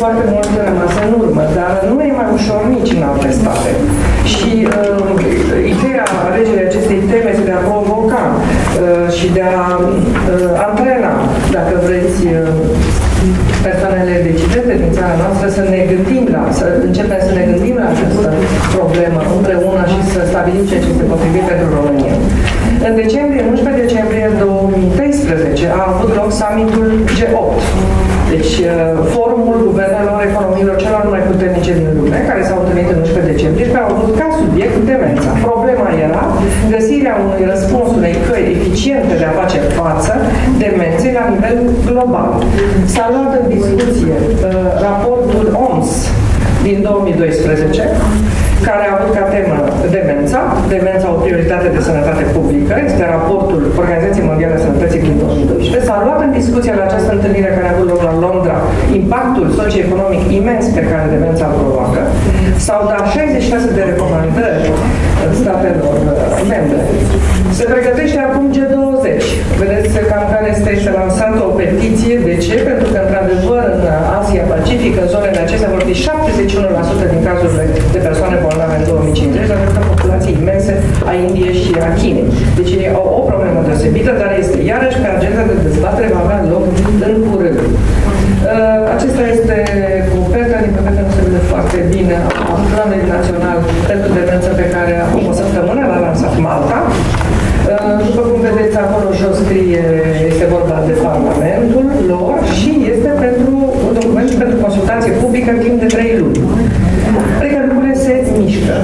foarte mult rămas în urmă, dar nu e mai ușor nici în alte state. Și ideea alegerii acestei teme este de a provoca și de a antrena, dacă vreți, persoanele decidente din țara noastră să ne gândim să începem să ne gândim la această problemă împreună și să stabilim ceea ce este potrivit pentru România. În decembrie, 11 decembrie 2013 a avut loc summitul G8. Deci, forumul guvernelor economiilor celor mai puternice din lume, care s-au întâlnit în 11 decembrie și care au avut ca subiect demența. Problema era găsirea unui răspuns, unei căi eficiente de a face față demenței la nivel global. S-a luat în discuție raportul OMS din 2012, care a avut ca temă demența o prioritate de sănătate publică, este raportul Organizației Mondiale a Sănătății din 2012. S-a luat în discuție la această întâlnire care a avut loc la Londra impactul socioeconomic imens pe care demența îl provoacă. S-au dat 66 de recomandări statelor membre. Se pregătește acum G20. Vedeți că în care este lansată o petiție. De ce? Pentru că, într-adevăr, în Asia Pacific, în zonele acestea, vor fi 71% din cazurile de persoane bolnave în 2050, datorită populației imense a Indiei și a Chinei. Deci ei au o problemă deosebită, dar este iarăși pe agenda de dezbatere, va avea loc în curând. Acesta este coperta, din păcate nu se vede foarte bine, a Planului Național pentru Demență pe care acum o săptămână l-a lansat Malta. După cum vedeți, acolo jos scrie, este vorba de Parlamentul lor și este pentru un document pentru consultație publică în timp de 3 luni. Adică lucrurile se mișcă.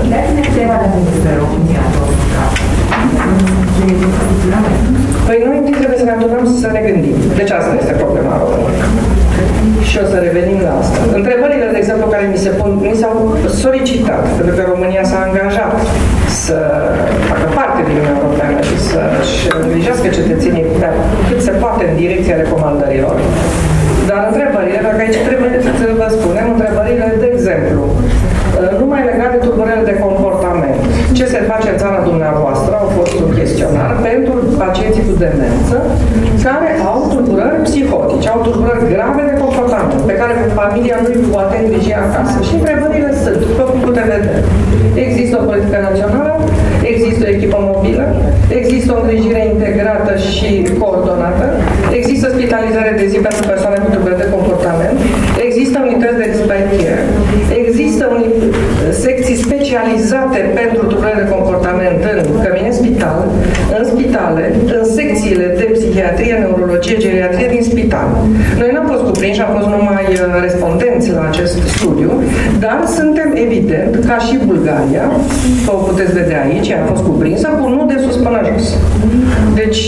Păi noi întâi trebuie să ne adunăm să ne gândim. Deci asta este problema României. Și o să revenim la asta. Întrebările, de exemplu, care mi s-au solicitat, pentru că România s-a angajat să facă parte din Uniunea Europeană și să-și îngrijească cetățenii cât se poate în direcția recomandărilor. Dar întrebările, pentru că aici trebuie să vă spunem, întrebările, de exemplu, numai legate de tulburările de comportament. Ce se face în țara dumneavoastră? Au fost un chestionar pentru pacienții cu demență care au tulburări psihotice, au tulburări grave de comportament, pe care familia nu îi poate îngriji acasă. Și întrebările sunt, după cum putem vedea, există o politică națională, există o echipă mobilă, există o îngrijire integrată și coordonată, există spitalizare de zi pentru persoane cu tulburări de comportament, există unități de disparie, există secții specializate pentru tulburări de comportament în cămine spital, în spitale, în secțiile de psihiatrie, neurologie, geriatrie din spital. Noi n-am fost cuprinși, am fost numai respondenți la acest studiu, dar suntem evident, ca și Bulgaria, o puteți vedea aici, ea a fost cuprinsă, cu nu de sus până jos. Deci,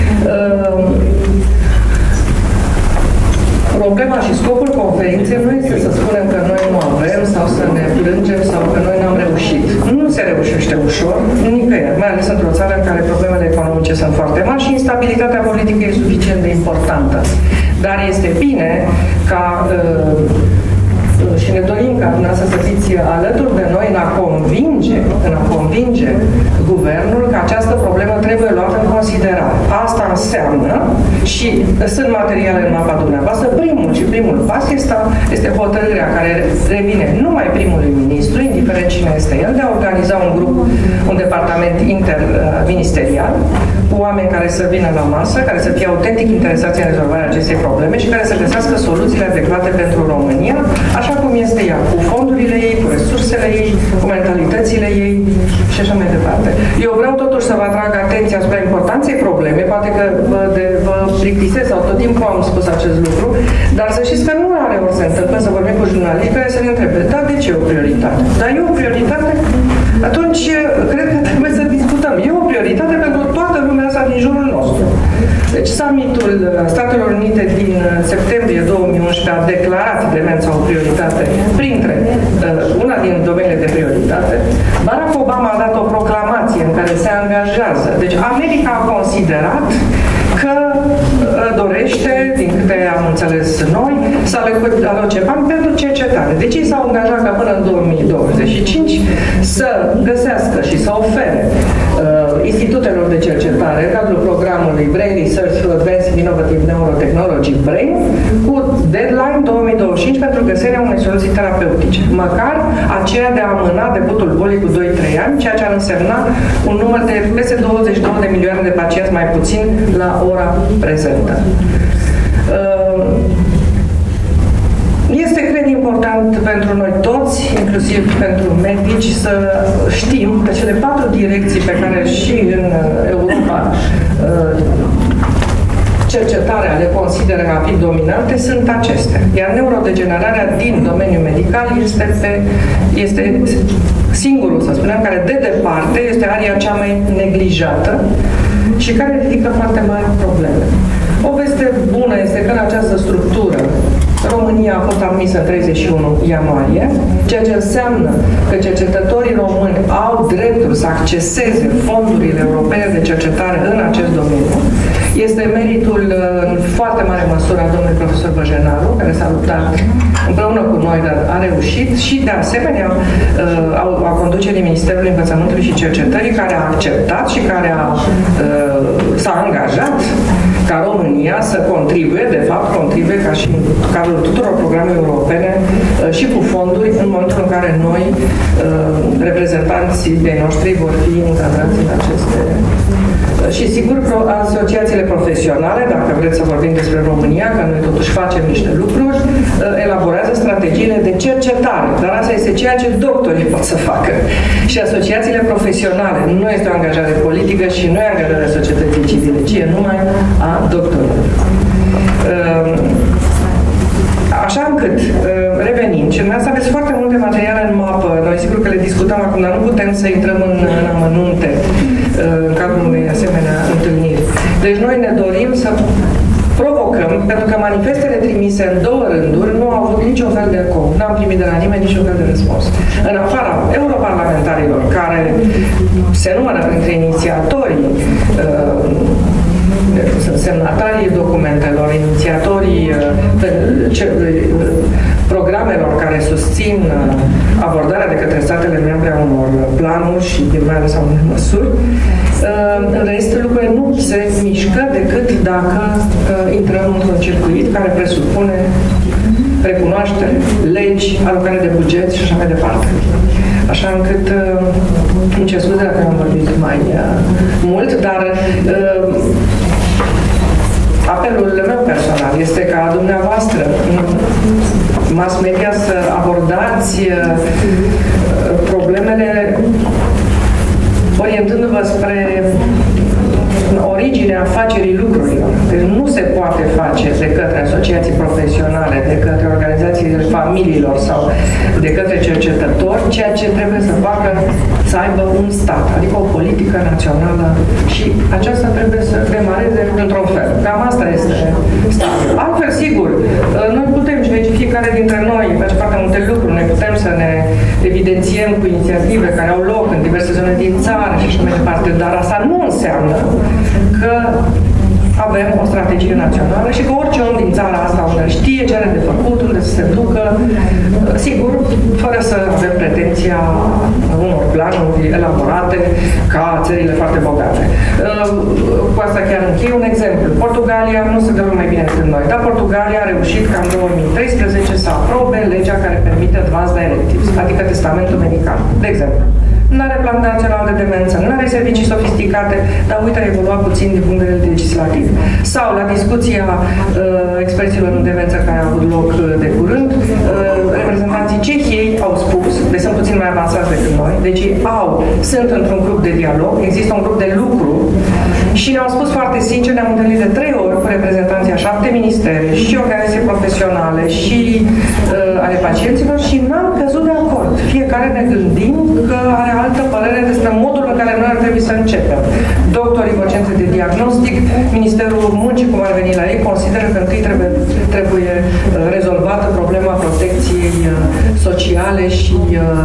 problema și scopul conferinței nu este să spunem că noi nu avem sau să ne plângem sau că noi n-am reușit. Nu se reușește ușor, nicăieri, mai ales într-o țară în care problemele economice sunt foarte mari și instabilitatea politică e suficient de importantă. Dar este bine ca și ne dorim ca dumneavoastră să fiți alături de noi în a convinge guvernul că această problemă trebuie luată în considerare. Asta înseamnă, și sunt materiale în mapa dumneavoastră, primul pas este hotărârea care revine numai primului ministru, indiferent cine este el, de a organiza un departament interministerial cu oameni care să vină la masă, care să fie autentic interesați în rezolvarea acestei probleme și care să găsească soluțiile adecvate pentru România, așa cum este ea, cu fondurile ei, cu resursele ei, cu mentalitățile ei și așa mai departe. Eu vreau totuși să vă atrag atenția asupra importanței problemei, poate că vă plictisesc sau tot timpul am spus acest lucru, dar să știți că nu are ori se întâmplă să vorbim cu jurnaliști care să ne întrebe, da, de ce e o prioritate? Dar e o prioritate? Atunci, cred că trebuie să discutăm. E o prioritate pentru toată lumea asta din jurul nostru. Deci, summitul Statelor Unite din septembrie 2011 a declarat demența o prioritate printre una din domeniile de prioritate. Barack Obama a dat o proclamație în care se angajează. Deci, America a considerat că dorește, din câte am înțeles noi, să aloce bani pentru cercetare. Deci ei s-au angajat ca până în 2025 să găsească și să ofere institutelor de cercetare în cadrul programului Brain Research for Advanced Innovative Neurotechnology BRAIN cu deadline 2025 pentru găsirea unei soluții terapeutice. Măcar aceea de a amâna debutul bolii cu 2-3 ani, ceea ce ar însemna un număr de peste 22 de milioane de pacienți mai puțin la ora prezentă. Este, cred, important pentru noi toți, inclusiv pentru medici, să știm că cele 4 direcții pe care și în Europa cercetarea le consideră a fi dominante sunt acestea. Iar neurodegenerarea din domeniul medical este singurul, să spunem, care de departe este aria cea mai neglijată și care ridică foarte mari probleme. O veste bună este că în această structură România a fost admisă în 31 ianuarie, ceea ce înseamnă că cercetătorii români au dreptul să acceseze fondurile europene de cercetare în acest domeniu. Este meritul în foarte mare măsură a domnului profesor Băjenaru, care s-a luptat împreună cu noi, dar a reușit, și de asemenea a conducerii Ministerului Învățământului și Cercetării, care a acceptat și care s-a angajat ca România să contribuie, de fapt contribuie ca și în cadrul tuturor programelor europene și cu fonduri în momentul în care noi, reprezentanții de noștri, vor fi încadrați în aceste. Și sigur, asociațiile profesionale, dacă vreți să vorbim despre România, că noi totuși facem niște lucruri, elaborează strategiile de cercetare, dar asta este ceea ce doctorii pot să facă. Și asociațiile profesionale nu este o angajare politică și nu e angajarea societății civile, ci e numai a doctorilor. Așa încât, revenind, și în asta aveți foarte multe materiale în mapă, noi sigur că le discutăm acum, dar nu putem să intrăm în amănunte în cadrul unei asemenea întâlniri. Deci noi ne dorim să provocăm, pentru că manifestele trimise în 2 rânduri nu au avut niciun fel de eco, n-am primit de la nimeni niciun fel de răspuns. În afara europarlamentarilor, care se numără printre inițiatorii sunt semnatarii documentelor, inițiatorii programelor care susțin abordarea de către statele membre a unor planuri și mai ales a unor măsuri. În rest, lucrurile nu se mișcă decât dacă intrăm într-un circuit care presupune recunoaștere, legi, alocare de buget și așa mai departe. Așa încât, îmi cer scuze dacă am vorbit mai mult, dar apelul meu personal este ca dumneavoastră, mass media, să abordați problemele orientându-vă spre originea afacerii lucrurilor. Deci nu se poate face de către asociații profesionale, de către organizațiile familiilor sau de către cercetători, ceea ce trebuie să facă, să aibă un stat, adică o politică națională, și aceasta trebuie să demareze într-un fel. Cam asta este statul. Altfel, sigur, noi putem, și aici fiecare dintre noi face foarte multe lucruri, noi putem să ne evidențiem cu inițiative care au loc în diverse zone din țară și așa mai departe, dar asta nu înseamnă că avem o strategie națională și că orice om din țara asta unde știe ce are de făcut, unde să se ducă, sigur, fără să avem pretenția unor planuri elaborate ca țările foarte bogate. Cu asta chiar închei un exemplu. Portugalia nu se dă mai bine decât noi, dar Portugalia a reușit ca în 2013 să aprobe legea care permite Advanced Directives, adică testamentul medical, de exemplu. Nu are plan național de demență, nu are servicii sofisticate, dar uite, a evoluat puțin din punct de vedere legislativ. Sau la discuția experților în demență care a avut loc de curând, reprezentanții Cehiei au spus, deci sunt puțin mai avansați decât noi, deci sunt într-un grup de dialog, există un grup de lucru și ne-au spus foarte sincer, ne-am întâlnit de 3 ori cu reprezentanții a 7 ministere și organizații profesionale și ale pacienților și n-am căzut de acord. Fiecare ne gândim că are altă părere despre modul în care noi ar trebui să începem. Doctorii cu centre de diagnostic, Ministerul Muncii, cum ar veni la ei, consideră că întâi trebuie rezolvată problema protecției sociale și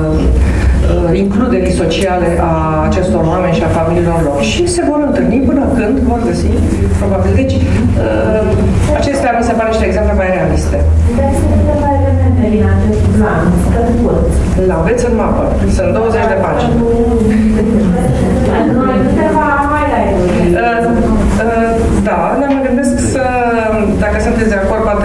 includerii sociale a acestor oameni și a familiilor lor. Și se vor întâlni până când vor găsi, probabil. Deci, acestea mi se pare niște exemple mai realiste. L-aveți în mapă. Sunt 20 de pagini.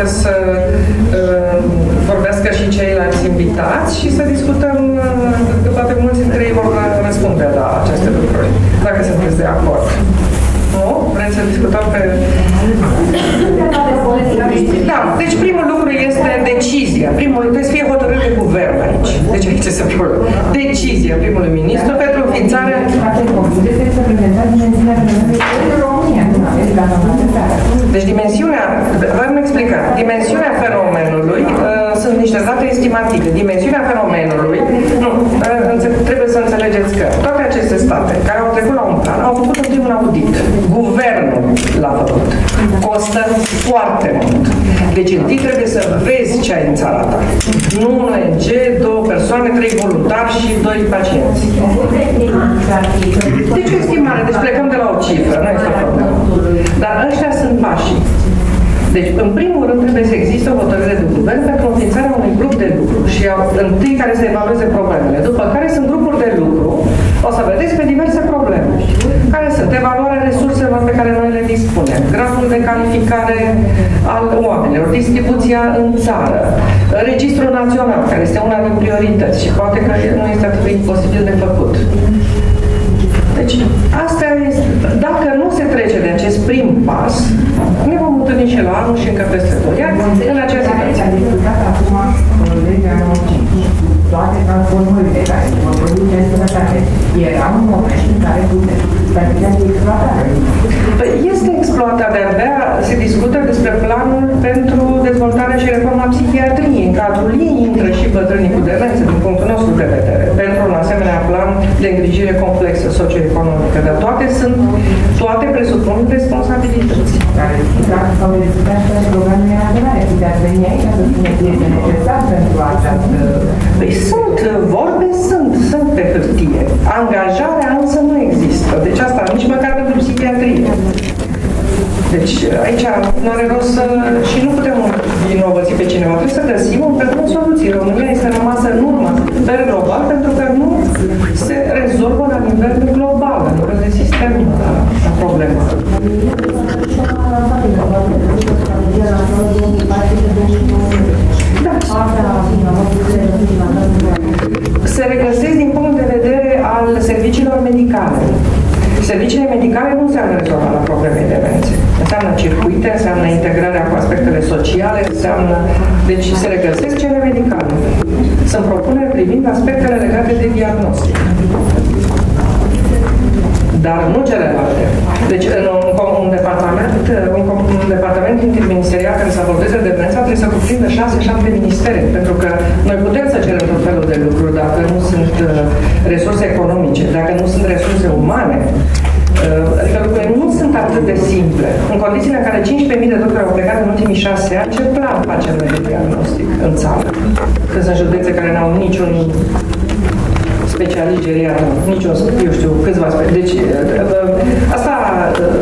poate să vorbească și ceilalți invitați și să discutăm, că poate mulți dintre ei vor răspunde la aceste lucruri, dacă sunteți de acord. Nu? Vreți să discutăm pe... Da, deci primul lucru este decizia. Trebuie să fie hotărât de guvern aici. Deci aici se problema. Decizia primului ministru pentru înființarea... Deci dimensiunea, v-am explicat, dimensiunea fenomenului sunt niște date estimative. Dimensiunea fenomenului, nu, trebuie să înțelegeți că toate aceste state care au trecut la un plan au făcut întâi un audit. Guvernul l-a făcut. Costă foarte mult. Deci întâi trebuie să vezi ce ai în țara ta. Nu un ONG, 2 persoane, 3 voluntari și 2 pacienți. Deci o estimare, deci plecăm de la o cifră, nu este o problemă. Dar ăștia sunt pașii. Deci, în primul rând, trebuie să existe o hotărâre de guvern pentru înființarea unui grup de lucru și întâi care să evalueze problemele. După care sunt grupuri de lucru, o să vedeți pe diverse probleme, care sunt evaluarea resurselor pe care noi le dispunem, gradul de calificare al oamenilor, distribuția în țară, registrul național, care este una din priorități și poate că nu este atât de imposibil de făcut. Deci, asta este, dacă nu se trece de acest prim pas, ne vom întâlni și la anul și încă peste 2 ani în acea situație. Toate transformările care vor produce în sănătate era un moment în care putea de exploatare. Este exploatat, de-abia se discută despre planul pentru dezvoltarea și reforma psihiatriei. În cadrul ei intră și bătrânii cu demență, din punctul nostru de vedere, pentru un asemenea plan de îngrijire complexă socioeconomică. Dar toate presupun responsabilități. Dacă s-au discutat și programele naționale, puteți veni aici să spuneți ce este necesar pentru această... Păi vorbe sunt pe hârtie. Angajarea însă nu există. Deci asta nici măcar pentru psihiatrie. Deci aici nu are rost să... și nu putem inovăți pe cineva. Trebuie să găsim împreună soluții. România este rămasă în urmă pe global pentru că nu se rezolvă la nivel global, la nivel de sistem la problemă. Se regăsesc din punct de vedere al serviciilor medicale. Serviciile medicale nu înseamnă rezolvarea problemei demenței. Înseamnă circuite, înseamnă integrarea cu aspectele sociale, înseamnă... Deci se regăsesc cele medicale. Sunt propuneri privind aspectele legate de diagnostic. Dar nu celelalte. Deci în un departament interministerial care să abordeze demența trebuie să cuprindă 6-7 ministere, pentru că noi putem să cerem tot felul de lucruri dacă nu sunt resurse economice, dacă nu sunt resurse umane. Adică lucrurile nu sunt atât de simple. În condițiile în care 15.000 de doctori au plecat în ultimii 6 ani, ce plan facem noi de diagnostic în țară? Că sunt județe care n-au niciun specialist geriatru, niciun, eu știu, câțiva specialiști. Deci, asta